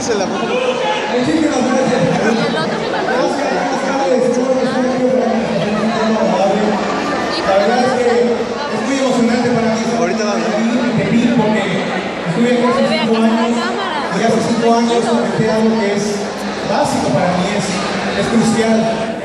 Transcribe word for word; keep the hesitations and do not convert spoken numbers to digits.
tomarse la foto. Muchísimas gracias. Y el otro me mandó. Buenas tardes. La verdad es que es muy emocionante para mí. Ahorita vamos. Te vi porque estuve aquí hace Bebé, cinco acá está la años. cámara. Y hace cinco años comenté algo que es básico para mí, es, es crucial.